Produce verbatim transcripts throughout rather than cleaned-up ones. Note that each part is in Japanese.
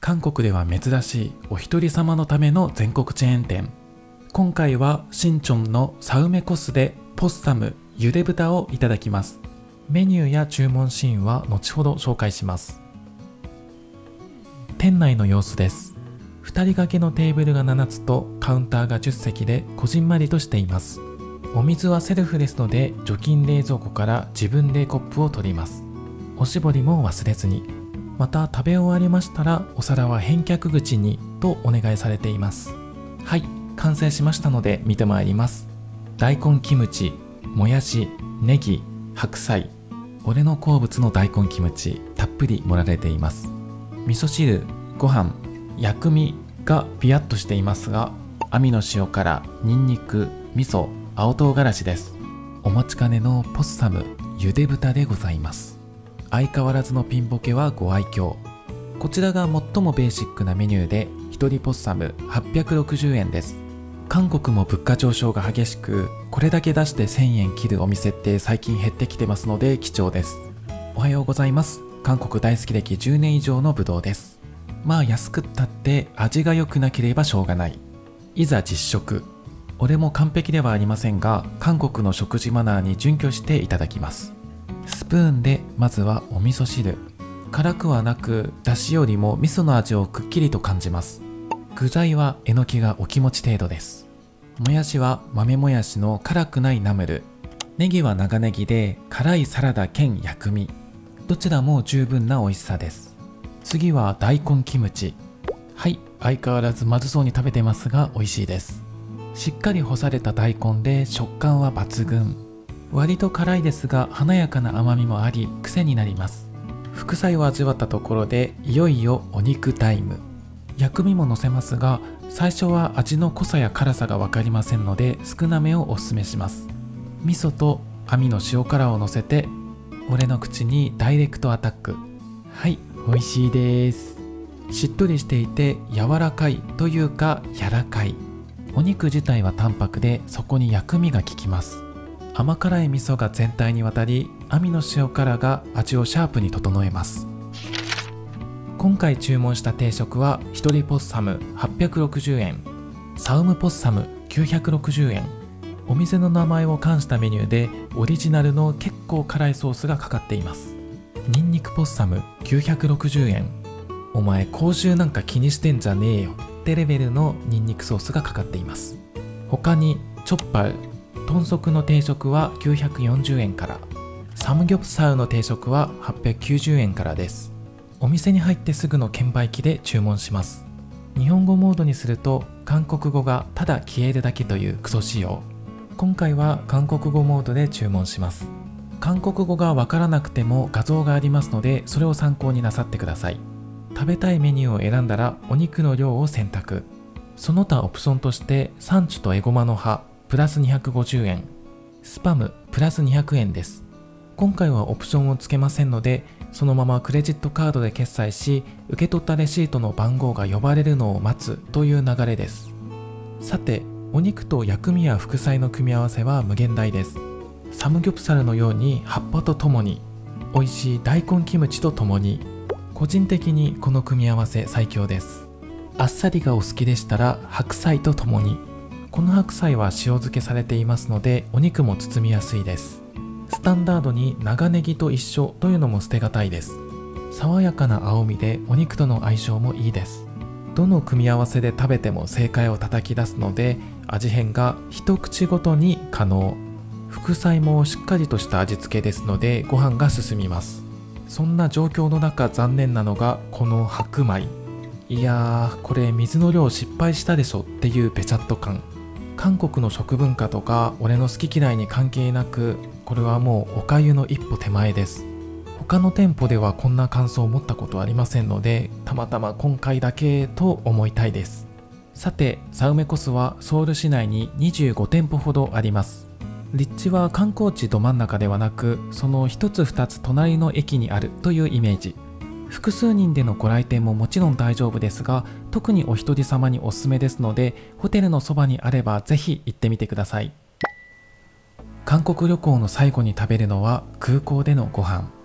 韓国では珍しいお一人様のための全国チェーン店。今回はシンチョンのサウメコスでポッサムゆで豚をいただきます。メニューや注文シーンは後ほど紹介します。店内の様子です。ふたり掛けのテーブルがななつとカウンターがじゅっせきでこじんまりとしています。お水はセルフですので除菌冷蔵庫から自分でコップを取ります。おしぼりも忘れずに。また食べ終わりましたらお皿は返却口にとお願いされています。はい、完成しましたので見てまいります。大根キムチ、もやし、ネギ、白菜、俺の好物の大根キムチたっぷり盛られています。味噌汁、ご飯、薬味がピヤッとしていますが、網の塩辛、ニンニク、味噌、青唐辛子です。お待ちかねのポッサムゆで豚でございます。相変わらずのピンボケはご愛嬌。こちらが最もベーシックなメニューでひとりポッサムはっぴゃくろくじゅうえんです。韓国も物価上昇が激しく、これだけ出してせんえん切るお店って最近減ってきてますので貴重です。おはようございます。韓国大好き歴じゅうねん以上のぶどうです。まあ安くったって味が良くなければしょうがない。いざ実食。俺も完璧ではありませんが、韓国の食事マナーに準拠していただきます。スプーンでまずはお味噌汁。辛くはなく、だしよりも味噌の味をくっきりと感じます。具材はえのきがお気持ち程度です。もやしは豆もやしの辛くないナムル。ネギは長ネギで辛いサラダ兼薬味。どちらも十分な美味しさです。次は大根キムチ。はい、相変わらずまずそうに食べてますが美味しいです。しっかり干された大根で食感は抜群。割と辛いですが華やかな甘みもあり癖になります。副菜を味わったところでいよいよお肉タイム。薬味も乗せますが、最初は味の濃さや辛さが分かりませんので少なめをおすすめします。味噌と網の塩辛を乗せて、俺の口にダイレクトアタック。はい、美味しいです。しっとりしていて柔らかいというか柔らかい。お肉自体は淡白でそこに薬味が効きます。甘辛い味噌が全体にわたり、網の塩辛が味をシャープに整えます。今回注文した定食はひとりポッサムはっぴゃくろくじゅうえん、サウムポッサムきゅうひゃくろくじゅうえん。お店の名前を冠したメニューでオリジナルの結構辛いソースがかかっています。ニンニクポッサムきゅうひゃくろくじゅうえん。お前口臭なんか気にしてんじゃねえよってレベルのニンニクソースがかかっています。他にチョッパウ、豚足の定食はきゅうひゃくよんじゅうえんから、サムギョプサウの定食ははっぴゃくきゅうじゅうえんからです。お店に入ってすぐの券売機で注文します。日本語モードにすると韓国語がただ消えるだけというクソ仕様。今回は韓国語モードで注文します。韓国語がわからなくても画像がありますので、それを参考になさってください。食べたいメニューを選んだらお肉の量を選択。その他オプションとしてサンチュとエゴマの葉プラスにひゃくごじゅうえん、スパムプラスにひゃくえんです。今回はオプションをつけませんので、そのままクレジットカードで決済し、受け取ったレシートの番号が呼ばれるのを待つという流れです。さて、お肉と薬味や副菜の組み合わせは無限大です。サムギョプサルのように葉っぱとともに、美味しい大根キムチとともに、個人的にこの組み合わせ最強です。あっさりがお好きでしたら白菜とともに。この白菜は塩漬けされていますのでお肉も包みやすいです。スタンダードに長ネギと一緒というのも捨てがたいです。爽やかな青みでお肉との相性もいいです。どの組み合わせで食べても正解を叩き出すので、味変が一口ごとに可能。副菜もしっかりとした味付けですのでご飯が進みます。そんな状況の中残念なのがこの白米。いやー、これ水の量失敗したでしょっていうべちゃっと感。韓国の食文化とか俺の好き嫌いに関係なく、これはもうおかゆの一歩手前です。他の店舗ではこんな感想を持ったことありませんので、たまたま今回だけと思いたいです。さて、サウメコスはソウル市内ににじゅうごてんぽほどあります。立地は観光地ど真ん中ではなく、その一つ二つ隣の駅にあるというイメージ。複数人でのご来店ももちろん大丈夫ですが、特にお一人様におすすめですので、ホテルのそばにあればぜひ行ってみてください。韓国旅行の最後に食べるのは空港でのご飯。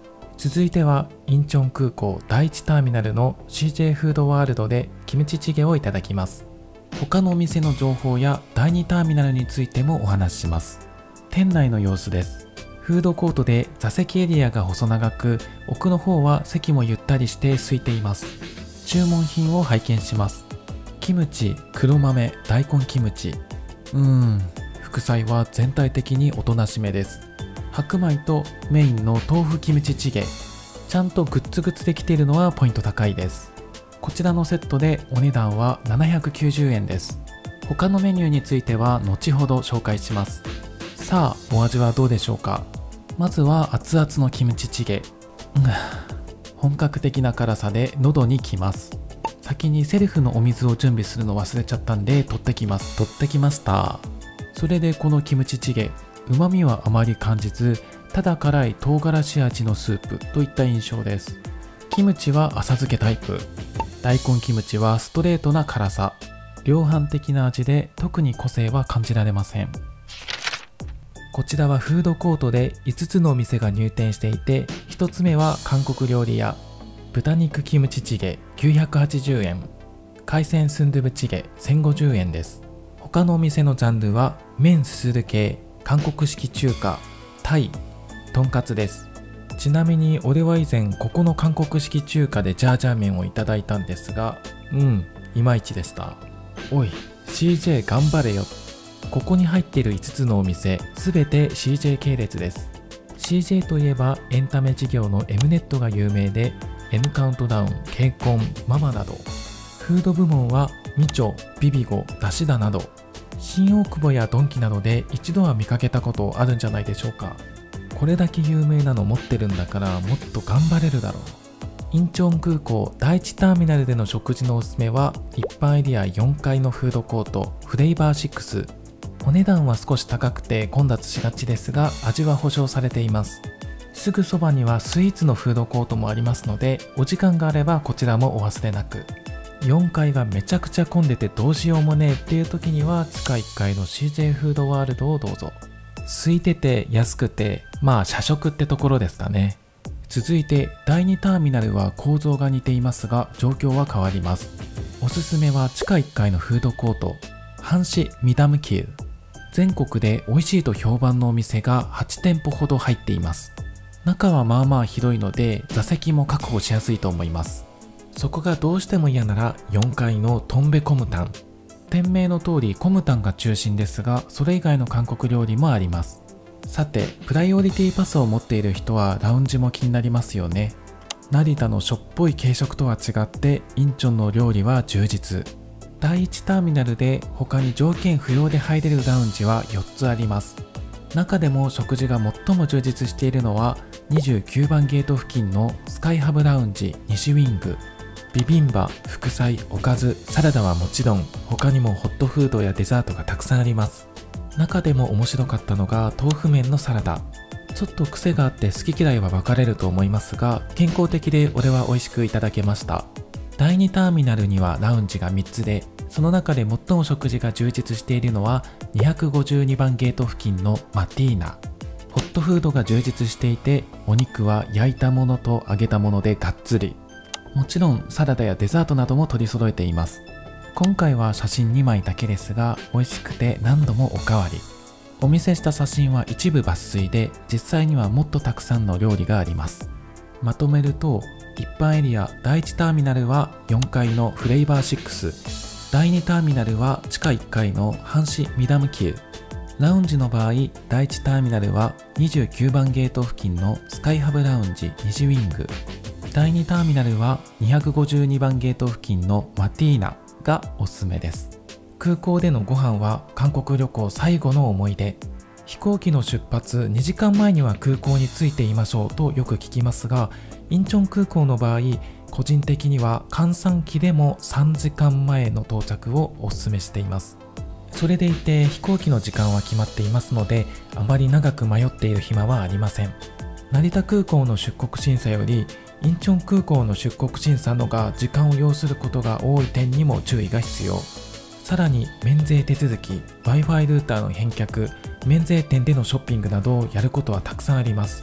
続いてはインチョン空港第一ターミナルの シージェー フードワールドでキムチチゲをいただきます。他のお店の情報やだいにターミナルについてもお話しします。店内の様子です。フードコートで座席エリアが細長く、奥の方は席もゆったりして空いています。注文品を拝見します。キムチ、黒豆、大根キムチ。うーん、副菜は全体的におとなしめです。白米とメインの豆腐キムチチゲ。ちゃんとグッツグツできているのはポイント高いです。こちらのセットでお値段はななひゃくきゅうじゅうえんです。他のメニューについては後ほど紹介します。さあ、お味はどうでしょうか。まずは熱々のキムチチゲ。本格的な辛さで喉にきます。先にセルフのお水を準備するの忘れちゃったんで取ってきます。取ってきました。それでこのキムチチゲ、旨味はあまり感じず、ただ辛い唐辛子味のスープといった印象です。キムチは浅漬けタイプ。大根キムチはストレートな辛さ。量販的な味で特に個性は感じられません。こちらはフードコートでいつつのお店が入店していて、ひとつめは韓国料理屋、豚肉キムチチゲきゅうひゃくはちじゅうえん、海鮮スンドゥブチゲせんごじゅうえんです。他のお店のジャンルは麺すする系、韓国式中華、タイ、とんかつです。ちなみに俺は以前ここの韓国式中華でジャージャー麺をいただいたんですが、うんいまいちでした。おい シージェー 頑張れよ。ここに入っているいつつのお店すべて シージェー 系列です。 シージェー といえばエンタメ事業の エムネットが有名で M カウントダウン、ケイコン、ママなど、フード部門はミチョ、ビビゴ、ダシダなど、新大久保やドンキなどで一度は見かけたことあるんじゃないでしょうか。これだけ有名なの持ってるんだからもっと頑張れるだろう。インチョン空港第一ターミナルでの食事のおすすめは一般エリアよんかいのフードコートフレイバーシックス。お値段は少し高くて混雑しがちですが味は保証されています。すぐそばにはスイーツのフードコートもありますので、お時間があればこちらもお忘れなく。よんかいがめちゃくちゃ混んでてどうしようもねえっていう時には地下いっかいの シージェー フードワールドをどうぞ。空いてて安くて、まあ社食ってところですかね。続いてだいにターミナルは構造が似ていますが状況は変わります。おすすめは地下いっかいのフードコート半市ミダムキュー。全国で美味しいと評判のお店がはちてんぽほど入っています。中はまあまあ広いので座席も確保しやすいと思います。そこがどうしても嫌ならよんかいのトンベコムタン。店名の通りコムタンが中心ですが、それ以外の韓国料理もあります。さて、プライオリティパスを持っている人はラウンジも気になりますよね。成田のしょっぽい軽食とは違ってインチョンの料理は充実。だいいちターミナルで他に条件不要で入れるラウンジはよっつあります。中でも食事が最も充実しているのはにじゅうきゅうばんゲート付近のスカイハブラウンジ西ウィング。ビビンバ、副菜、おかず、サラダはもちろん他にもホットフードやデザートがたくさんあります。中でも面白かったのが豆腐麺のサラダ。ちょっと癖があって好き嫌いは分かれると思いますが、健康的で俺は美味しくいただけました。だいにターミナルにはラウンジがみっつで、その中で最も食事が充実しているのはにひゃくごじゅうにばんゲート付近のマティーナ。ホットフードが充実していて、お肉は焼いたものと揚げたものでがっつり。もちろんサラダやデザートなども取り揃えています。今回は写真にまいだけですが美味しくて何度もおかわり。お見せした写真は一部抜粋で、実際にはもっとたくさんの料理があります。まとめると、一般エリアだいいちターミナルはよんかいのフレイバーシックス、だいにターミナルは地下いっかいの半市ミダムキュー。ラウンジの場合だいいちターミナルはにじゅうきゅうばんゲート付近のスカイハブラウンジ西ウィング。だいにターミナルはにひゃくごじゅうにばんゲート付近のマティーナがおすすめです。空港でのご飯は韓国旅行最後の思い出。飛行機の出発にじかんまえには空港に着いていましょうとよく聞きますが、インチョン空港の場合個人的には閑散期でもさんじかんまえの到着をお勧めしています。それでいて飛行機の時間は決まっていますので、あまり長く迷っている暇はありません。成田空港の出国審査よりインチョン空港の出国審査のが時間を要することが多い点にも注意が必要。さらに免税手続き、Wi-Fi ルーターの返却、免税店でのショッピングなどをやることはたくさんあります。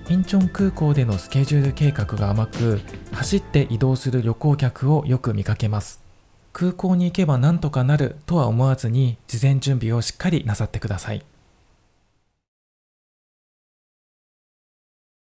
インチョン空港でのスケジュール計画が甘く、走って移動する旅行客をよく見かけます。空港に行けばなんとかなるとは思わずに、事前準備をしっかりなさってください。